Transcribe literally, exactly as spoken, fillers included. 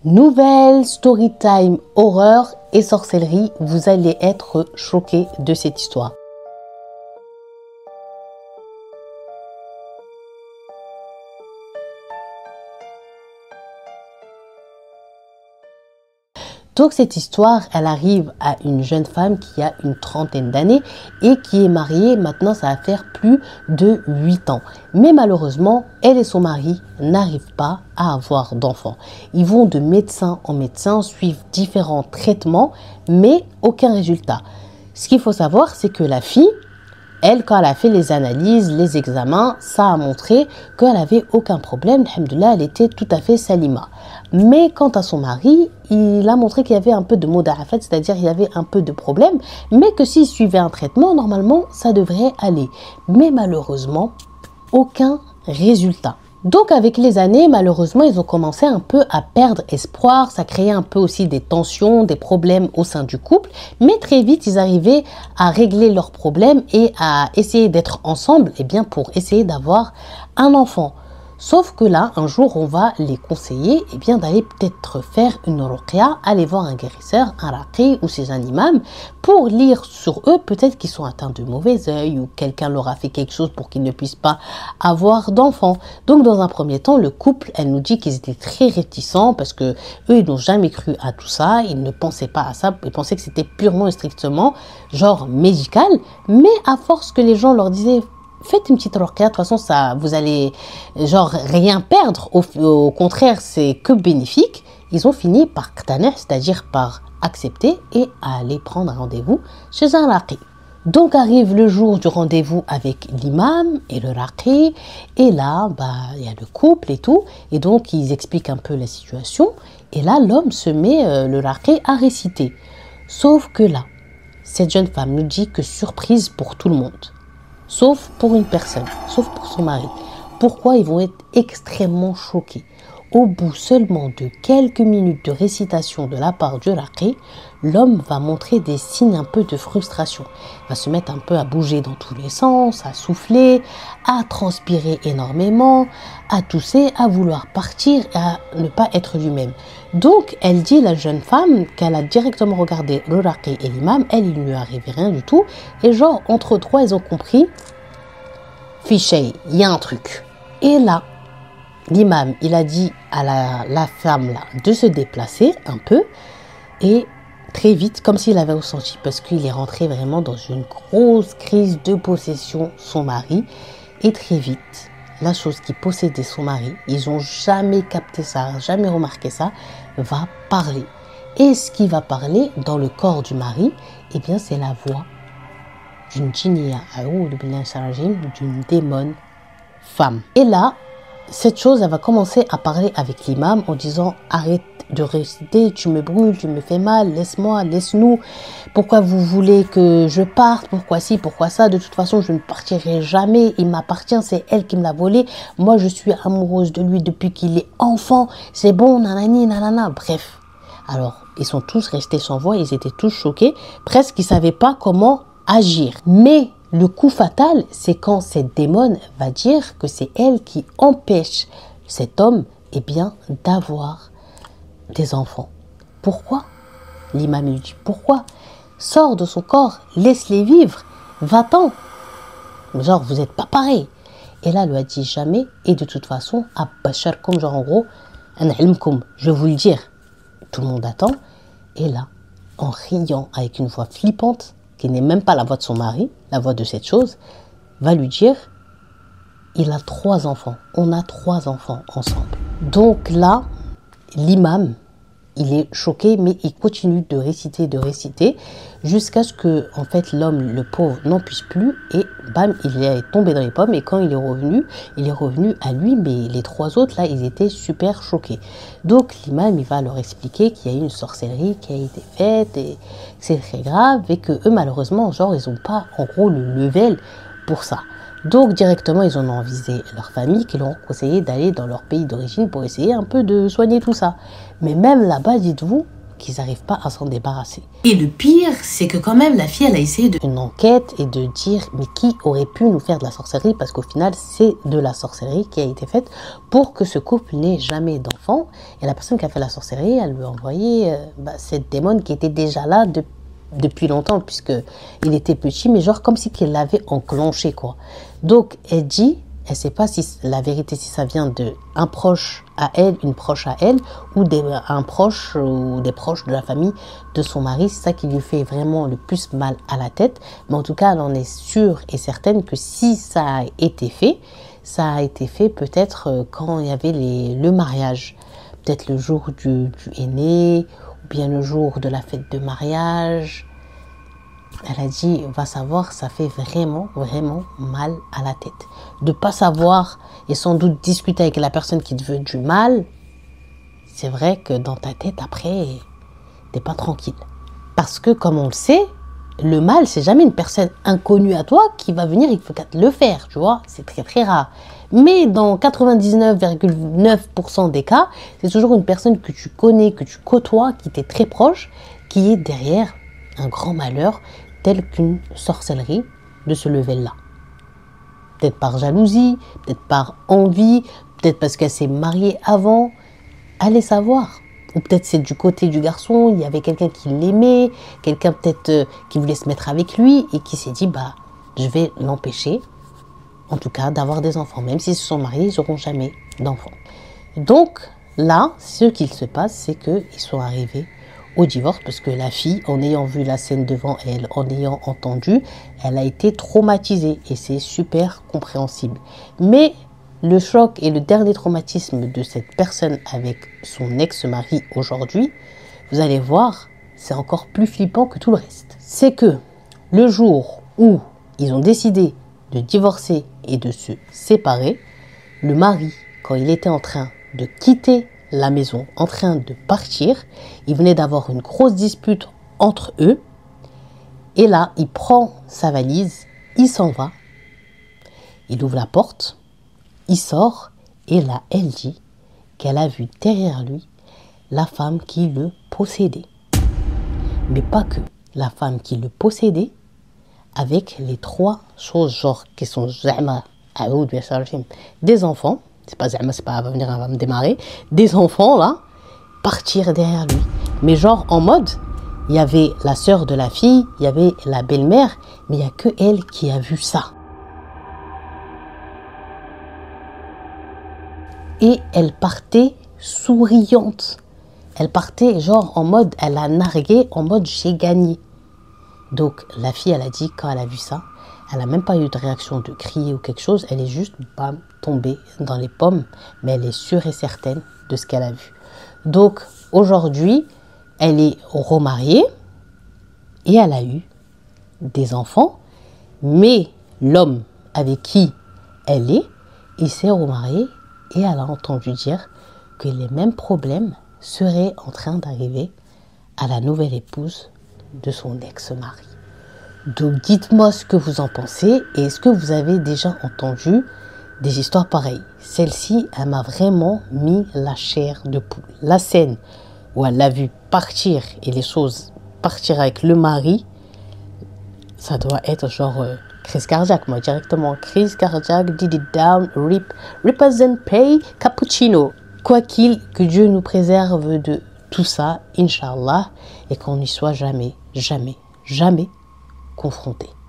Nouvelle story time horreur et sorcellerie, vous allez être choqués de cette histoire. Donc cette histoire, elle arrive à une jeune femme qui a une trentaine d'années et qui est mariée, maintenant ça va faire plus de huit ans. Mais malheureusement, elle et son mari n'arrivent pas à avoir d'enfants. Ils vont de médecin en médecin, suivent différents traitements, mais aucun résultat. Ce qu'il faut savoir, c'est que la fille, elle, quand elle a fait les analyses, les examens, ça a montré qu'elle n'avait aucun problème. Alhamdoulilah, elle était tout à fait salima. Mais quant à son mari, il a montré qu'il y avait un peu de modarafat, c'est-à-dire il y avait un peu de problème, mais que s'il suivait un traitement, normalement, ça devrait aller. Mais malheureusement, aucun résultat. Donc avec les années, malheureusement, ils ont commencé un peu à perdre espoir. Ça créait un peu aussi des tensions, des problèmes au sein du couple. Mais très vite, ils arrivaient à régler leurs problèmes et à essayer d'être ensemble, eh bien, pour essayer d'avoir un enfant. Sauf que là, un jour, on va les conseiller eh bien, d'aller peut-être faire une ruqya, aller voir un guérisseur, un raqi ou chez un imam pour lire sur eux, peut-être qu'ils sont atteints de mauvais œil ou quelqu'un leur a fait quelque chose pour qu'ils ne puissent pas avoir d'enfants. Donc, dans un premier temps, le couple, elle nous dit qu'ils étaient très réticents parce que eux, ils n'ont jamais cru à tout ça, ils ne pensaient pas à ça, ils pensaient que c'était purement et strictement genre médical. Mais à force que les gens leur disaient faites une petite ruqya, de toute façon, ça, vous allez genre rien perdre. Au, au contraire, c'est que bénéfique. Ils ont fini par qtaner, c'est-à-dire par accepter et aller prendre un rendez-vous chez un raqi. Donc arrive le jour du rendez-vous avec l'imam et le raqi. Et là, bah, il y a le couple et tout. Et donc, ils expliquent un peu la situation. Et là, l'homme se met, euh, le raqi, à réciter. Sauf que là, cette jeune femme nous dit que surprise pour tout le monde. Sauf pour une personne, sauf pour son mari. Pourquoi ils vont être extrêmement choqués? Au bout seulement de quelques minutes de récitation de la part du raqi, l'homme va montrer des signes un peu de frustration. Il va se mettre un peu à bouger dans tous les sens, à souffler, à transpirer énormément, à tousser, à vouloir partir et à ne pas être lui-même. Donc, elle dit, la jeune femme, qu'elle a directement regardé le raqi et l'imam, elle, il ne lui arrivait rien du tout. Et genre, entre trois, ils ont compris, fiché, il y a un truc. Et là, l'imam, il a dit à la, la femme là, de se déplacer un peu et très vite, comme s'il avait ressenti, parce qu'il est rentré vraiment dans une grosse crise de possession, son mari. Et très vite, la chose qui possédait son mari, ils n'ont jamais capté ça, jamais remarqué ça, va parler. Et ce qui va parler dans le corps du mari, eh bien c'est la voix d'une djinniya, d'une démone femme. Et là, cette chose, elle va commencer à parler avec l'imam en disant « Arrête de réciter, tu me brûles, tu me fais mal, laisse-moi, laisse-nous. Pourquoi vous voulez que je parte? Pourquoi ci, pourquoi ça? De toute façon, je ne partirai jamais. Il m'appartient, c'est elle qui me l'a volé. Moi, je suis amoureuse de lui depuis qu'il est enfant. C'est bon, nanani, nanana. » Bref. Alors, ils sont tous restés sans voix, ils étaient tous choqués. Presque, ils ne savaient pas comment agir. Mais le coup fatal, c'est quand cette démone va dire que c'est elle qui empêche cet homme eh bien, d'avoir des enfants. Pourquoi? L'imam lui dit, pourquoi? Sors de son corps, laisse-les vivre, va-t'en. Genre, vous n'êtes pas pareil. Et là, elle lui a dit jamais, et de toute façon, à Bachar, comme genre en gros, je vais vous le dire. Tout le monde attend. Et là, en riant avec une voix flippante, qui n'est même pas la voix de son mari, la voix de cette chose, va lui dire, il a trois enfants, on a trois enfants ensemble. Donc là, l'imam, il est choqué, mais il continue de réciter, de réciter, jusqu'à ce que, en fait, l'homme, le pauvre, n'en puisse plus, et bam, il est tombé dans les pommes, et quand il est revenu, il est revenu à lui, mais les trois autres, là, ils étaient super choqués. Donc, l'imam, il va leur expliquer qu'il y a eu une sorcellerie qui a été faite, et c'est très grave, et que eux, malheureusement, genre, ils n'ont pas, en gros, le level pour ça. Donc, directement, ils en ont avisé leur famille qui leur ont conseillé d'aller dans leur pays d'origine pour essayer un peu de soigner tout ça. Mais même là-bas, dites-vous qu'ils n'arrivent pas à s'en débarrasser. Et le pire, c'est que quand même, la fille, elle a essayé de une enquête et de dire, mais qui aurait pu nous faire de la sorcellerie? Parce qu'au final, c'est de la sorcellerie qui a été faite pour que ce couple n'ait jamais d'enfant. Et la personne qui a fait la sorcellerie, elle lui a envoyé euh, bah, cette démon qui était déjà là depuis depuis longtemps, puisque il était petit, mais genre comme si qu'elle l'avait enclenché, quoi. Donc, elle dit, elle sait pas si la vérité, si ça vient de un proche à elle, une proche à elle, ou des, un proche ou des proches de la famille de son mari. C'est ça qui lui fait vraiment le plus mal à la tête. Mais en tout cas, elle en est sûre et certaine que si ça a été fait, ça a été fait peut-être quand il y avait les, le mariage. Peut-être le jour du, du aîné, bien le jour de la fête de mariage. Elle a dit, va savoir, ça fait vraiment, vraiment mal à la tête. De pas savoir et sans doute discuter avec la personne qui te veut du mal, c'est vrai que dans ta tête, après, t'es pas tranquille. Parce que, comme on le sait, le mal, c'est jamais une personne inconnue à toi qui va venir, il faut qu'à te le faire, tu vois. C'est très, très rare. Mais dans quatre-vingt-dix-neuf virgule neuf pour cent des cas, c'est toujours une personne que tu connais, que tu côtoies, qui t'est très proche, qui est derrière un grand malheur, tel qu'une sorcellerie de ce level-là. Peut-être par jalousie, peut-être par envie, peut-être parce qu'elle s'est mariée avant. Allez savoir. Ou peut-être c'est du côté du garçon, il y avait quelqu'un qui l'aimait, quelqu'un peut-être euh, qui voulait se mettre avec lui et qui s'est dit, bah, je vais l'empêcher, en tout cas, d'avoir des enfants. Même s'ils se sont mariés, ils n'auront jamais d'enfants. Donc, là, ce qu'il se passe, c'est qu'ils sont arrivés au divorce parce que la fille, en ayant vu la scène devant elle, en ayant entendu, elle a été traumatisée et c'est super compréhensible. Mais le choc et le dernier traumatisme de cette personne avec son ex-mari aujourd'hui, vous allez voir, c'est encore plus flippant que tout le reste. C'est que le jour où ils ont décidé de divorcer et de se séparer, le mari, quand il était en train de quitter la maison, en train de partir, il venait d'avoir une grosse dispute entre eux, et là, il prend sa valise, il s'en va, il ouvre la porte, il sort, et là, elle dit qu'elle a vu derrière lui la femme qui le possédait. Mais pas que la femme qui le possédait, avec les trois choses, genre, qui sont des enfants, c'est pas Zama, c'est pas, elle va venir, elle va me démarrer, des enfants, là, partir derrière lui. Mais genre, en mode, il y avait la sœur de la fille, il y avait la belle-mère, mais il n'y a que elle qui a vu ça. Et elle partait souriante. Elle partait genre en mode, elle a nargué en mode j'ai gagné. Donc la fille, elle a dit quand elle a vu ça, elle n'a même pas eu de réaction de crier ou quelque chose. Elle est juste bam, tombée dans les pommes, mais elle est sûre et certaine de ce qu'elle a vu. Donc aujourd'hui, elle est remariée et elle a eu des enfants, mais l'homme avec qui elle est, il s'est remarié. Et elle a entendu dire que les mêmes problèmes seraient en train d'arriver à la nouvelle épouse de son ex-mari. Donc dites-moi ce que vous en pensez et est-ce que vous avez déjà entendu des histoires pareilles? Celle-ci, elle m'a vraiment mis la chair de poule. La scène où elle l'a vu partir et les choses partir avec le mari, ça doit être genre... Euh, crise cardiaque, moi, directement. Crise cardiaque, did it down, rip, represent pay, cappuccino. Quoi qu'il, que Dieu nous préserve de tout ça, Inch'Allah, et qu'on n'y soit jamais, jamais, jamais confronté.